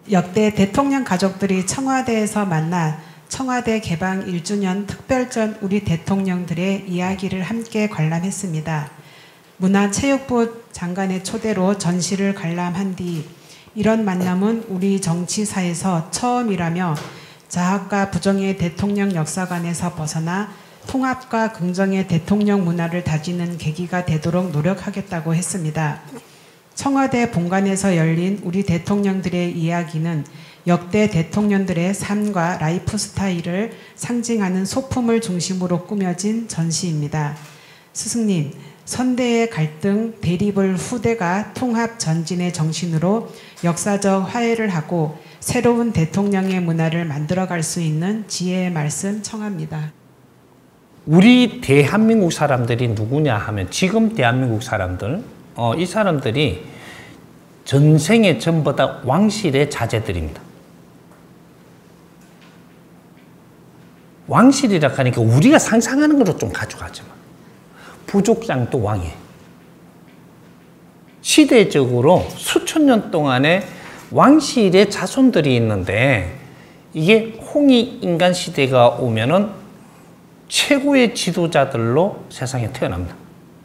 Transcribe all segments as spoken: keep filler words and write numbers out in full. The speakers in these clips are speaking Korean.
역대 대통령 가족들이 청와대에서 만나 청와대 개방 일 주년 특별전 우리 대통령들의 이야기를 함께 관람했습니다. 문화체육부 장관의 초대로 전시를 관람한 뒤 이런 만남은 우리 정치사에서 처음이라며 자학과 부정의 대통령 역사관에서 벗어나 통합과 긍정의 대통령 문화를 다지는 계기가 되도록 노력하겠다고 했습니다. 청와대 본관에서 열린 우리 대통령들의 이야기는 역대 대통령들의 삶과 라이프 스타일을 상징하는 소품을 중심으로 꾸며진 전시입니다. 스승님, 선대의 갈등, 대립을 후대가 통합 전진의 정신으로 역사적 화해를 하고 새로운 대통령의 문화를 만들어갈 수 있는 지혜의 말씀 청합니다. 우리 대한민국 사람들이 누구냐 하면 지금 대한민국 사람들, 어, 이 사람들이 전생에 전부 다 왕실의 자제들입니다. 왕실이라 하니까 우리가 상상하는 것도 좀 가져가지만 부족장도 왕이에요. 시대적으로 수천 년 동안에 왕실의 자손들이 있는데 이게 홍익인간 시대가 오면은 최고의 지도자들로 세상에 태어납니다.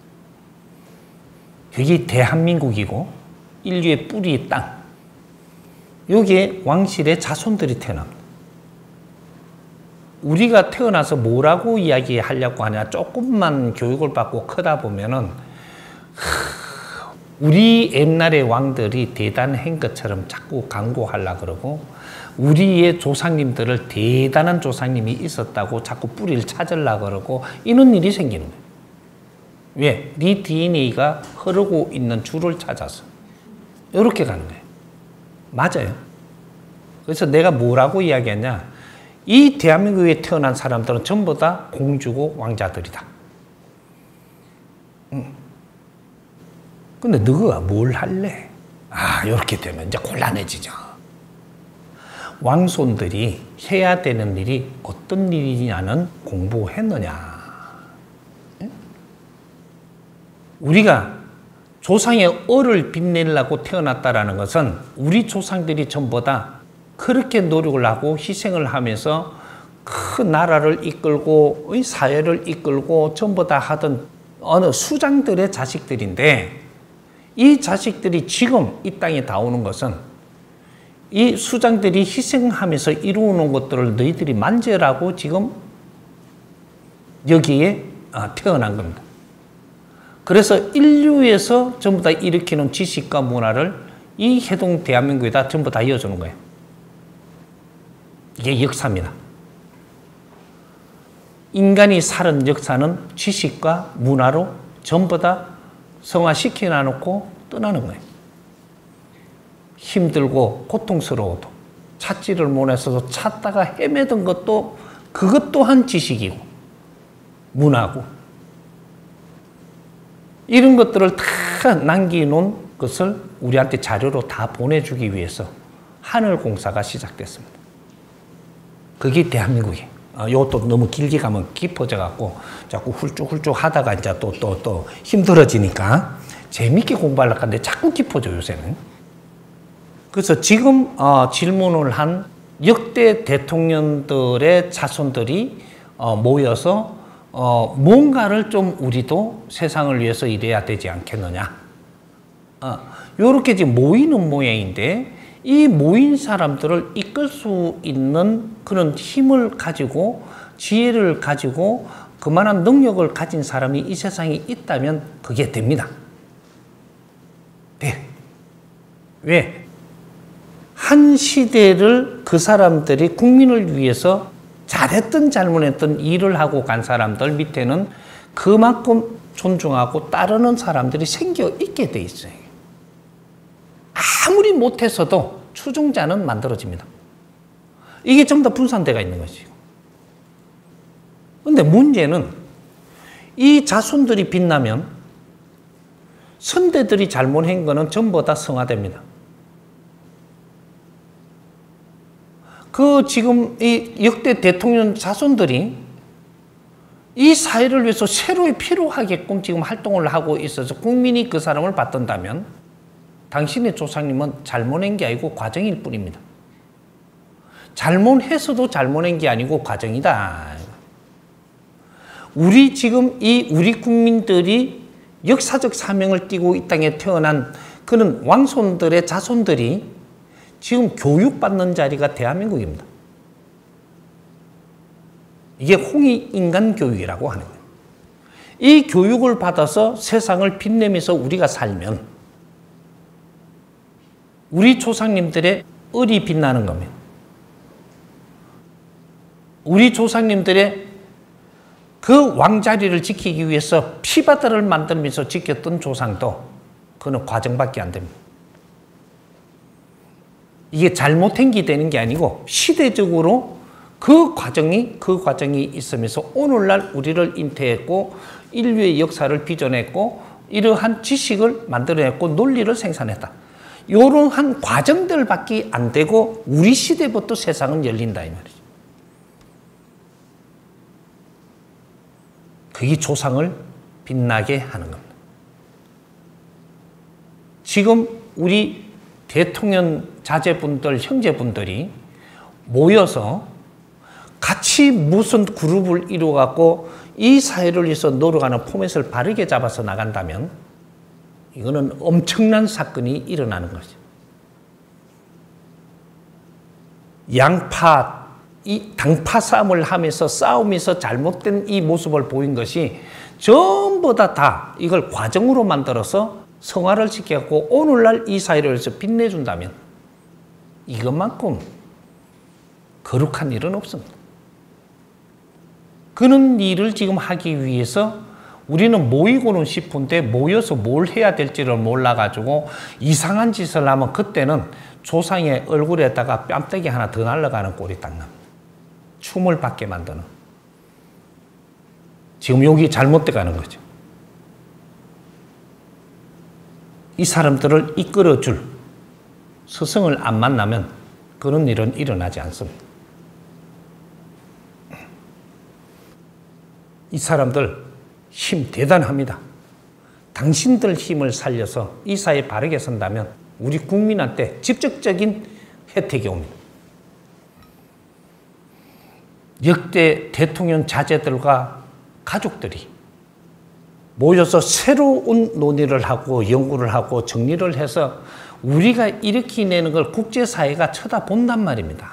여기 대한민국이고 인류의 뿌리의 땅, 여기에 왕실의 자손들이 태어납니다. 우리가 태어나서 뭐라고 이야기하려고 하냐, 조금만 교육을 받고 크다 보면은 우리 옛날의 왕들이 대단한 것처럼 자꾸 강구하려고 그러고 우리의 조상님들을 대단한 조상님이 있었다고 자꾸 뿌리를 찾으려고 그러고 이런 일이 생기는 거예요. 왜? 네 디엔에이가 흐르고 있는 줄을 찾아서 이렇게 가는 거예요. 맞아요. 그래서 내가 뭐라고 이야기했냐, 이 대한민국에 태어난 사람들은 전부 다 공주고 왕자들이다. 응. 근데 너가 뭘 할래? 아, 이렇게 되면 이제 곤란해지죠. 왕손들이 해야 되는 일이 어떤 일이냐는 공부했느냐. 응? 우리가 조상의 얼을 빛내려고 태어났다라는 것은 우리 조상들이 전부 다 그렇게 노력을 하고 희생을 하면서 큰 나라를 이끌고 사회를 이끌고 전부 다 하던 어느 수장들의 자식들인데 이 자식들이 지금 이 땅에 다 오는 것은 이 수장들이 희생하면서 이루어놓은 것들을 너희들이 만져라고 지금 여기에 태어난 겁니다. 그래서 인류에서 전부 다 일으키는 지식과 문화를 이 해동 대한민국에다 전부 다 이어주는 거예요. 이게 역사입니다. 인간이 살은 역사는 지식과 문화로 전부 다 성화시켜 놔놓고 떠나는 거예요. 힘들고 고통스러워도 찾지를 못해서 찾다가 헤매던 것도 그것 또한 지식이고 문화고 이런 것들을 다 남겨놓은 것을 우리한테 자료로 다 보내주기 위해서 하늘공사가 시작됐습니다. 그게 대한민국이에요. 어, 이것도 너무 길게 가면 깊어져 갖고 자꾸 훌쭉훌쭉 하다가 이제 또 또 또 힘들어지니까 재밌게 공부하려고 하는데 자꾸 깊어져 요새는. 그래서 지금 어, 질문을 한 역대 대통령들의 자손들이 어, 모여서 어, 뭔가를 좀 우리도 세상을 위해서 일해야 되지 않겠느냐. 어, 요렇게 지금 모이는 모양인데 이 모인 사람들을 이끌 수 있는 그런 힘을 가지고 지혜를 가지고 그만한 능력을 가진 사람이 이 세상에 있다면 그게 됩니다. 돼. 왜? 한 시대를 그 사람들이 국민을 위해서 잘했든 잘못했든 일을 하고 간 사람들 밑에는 그만큼 존중하고 따르는 사람들이 생겨 있게 돼 있어요. 아무리 못해서도 추종자는 만들어집니다. 이게 전부 다 분산돼가 있는 거지. 근데 문제는 이 자손들이 빛나면 선대들이 잘못한 거는 전부 다 성화됩니다. 그 지금 이 역대 대통령 자손들이 이 사회를 위해서 새로이 필요하게끔 지금 활동을 하고 있어서 국민이 그 사람을 받든다면 당신의 조상님은 잘못한 게 아니고 과정일 뿐입니다. 잘못해서도 잘못한 게 아니고 과정이다. 우리 지금 이 우리 국민들이 역사적 사명을 띠고 이 땅에 태어난 그런 왕손들의 자손들이 지금 교육받는 자리가 대한민국입니다. 이게 홍익인간 교육이라고 하는 거예요. 이 교육을 받아서 세상을 빛내면서 우리가 살면 우리 조상님들의 을이 빛나는 겁니다. 우리 조상님들의 그 왕자리를 지키기 위해서 피바다를 만들면서 지켰던 조상도 그는 과정밖에 안 됩니다. 이게 잘못한 게 되는 게 아니고 시대적으로 그 과정이 그 과정이 있으면서 오늘날 우리를 잉태했고 인류의 역사를 빚어냈고 이러한 지식을 만들어냈고 논리를 생산했다. 이러한 과정들밖에 안 되고 우리 시대부터 세상은 열린다 이 말이죠. 그게 조상을 빛나게 하는 겁니다. 지금 우리 대통령 자제분들, 형제분들이 모여서 같이 무슨 그룹을 이루어갖고 이 사회를 위해서 노력하는 포맷을 바르게 잡아서 나간다면 이거는 엄청난 사건이 일어나는 거죠. 양파, 이 당파 싸움을 하면서 싸우면서 잘못된 이 모습을 보인 것이 전부 다 다 이걸 과정으로 만들어서 성화를 시켜갖고 오늘날 이 사회를 위해서 빛내준다면 이것만큼 거룩한 일은 없습니다. 그런 일을 지금 하기 위해서 우리는 모이고는 싶은데 모여서 뭘 해야 될지를 몰라가지고 이상한 짓을 하면 그때는 조상의 얼굴에다가 뺨때기 하나 더 날아가는 꼴이 딱 납니다. 춤을 받게 만드는. 지금 여기 잘못돼 가는 거죠. 이 사람들을 이끌어줄 스승을 안 만나면 그런 일은 일어나지 않습니다. 이 사람들 힘 대단합니다. 당신들 힘을 살려서 이 사회에 바르게 선다면 우리 국민한테 직접적인 혜택이 옵니다. 역대 대통령 자제들과 가족들이 모여서 새로운 논의를 하고 연구를 하고 정리를 해서 우리가 일으켜내는 걸 국제사회가 쳐다본단 말입니다.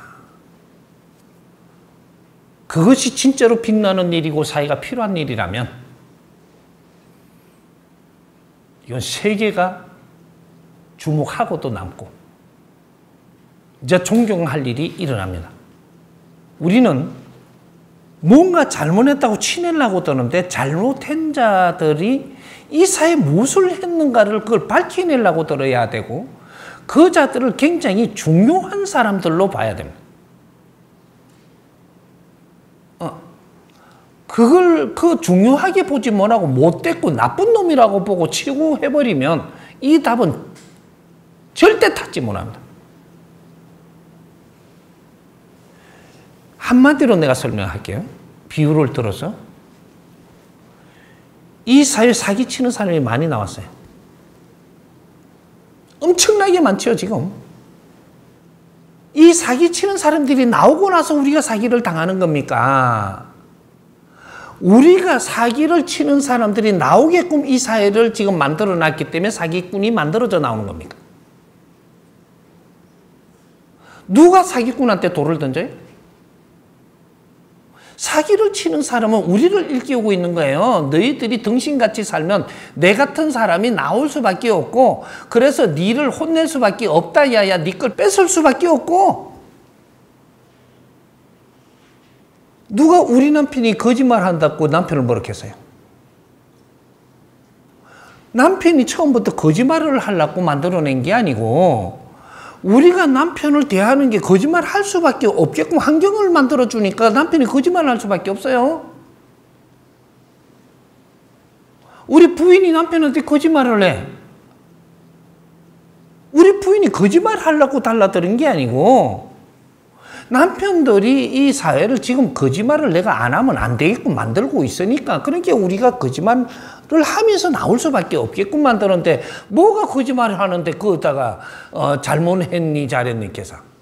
그것이 진짜로 빛나는 일이고 사회가 필요한 일이라면 이건 세계가 주목하고도 남고 이제 존경할 일이 일어납니다. 우리는 뭔가 잘못했다고 치내려고 드는데 잘못한 자들이 이 사회에 무엇을 했는가를 그걸 밝혀내려고 들어야 되고 그 자들을 굉장히 중요한 사람들로 봐야 됩니다. 어. 그걸 그 중요하게 보지 못하고 못됐고 나쁜 놈이라고 보고 치고 해버리면 이 답은 절대 찾지 못합니다. 한마디로 내가 설명할게요. 비유를 들어서 이 사회 사기치는 사람이 많이 나왔어요. 엄청나게 많죠 지금. 이 사기치는 사람들이 나오고 나서 우리가 사기를 당하는 겁니까? 우리가 사기를 치는 사람들이 나오게끔 이 사회를 지금 만들어놨기 때문에 사기꾼이 만들어져 나오는 겁니까? 누가 사기꾼한테 돌을 던져요? 사기를 치는 사람은 우리를 일깨우고 있는 거예요. 너희들이 등신같이 살면 내 같은 사람이 나올 수밖에 없고 그래서 니를 혼낼 수밖에 없다 야야 니 걸 뺏을 수밖에 없고 누가 우리 남편이 거짓말한다고 남편을 뭐라고 했어요? 남편이 처음부터 거짓말을 하려고 만들어낸 게 아니고 우리가 남편을 대하는 게 거짓말 할 수밖에 없게끔 환경을 만들어주니까 남편이 거짓말 할 수밖에 없어요. 우리 부인이 남편한테 거짓말을 해. 우리 부인이 거짓말 하려고 달라드는 게 아니고 남편들이 이 사회를 지금 거짓말을 내가 안 하면 안 되게끔 만들고 있으니까 그러니까 우리가 거짓말을 하면서 나올 수밖에 없게끔 만드는데 뭐가 거짓말을 하는데 거기다가 어, 잘못했니 잘했니 계산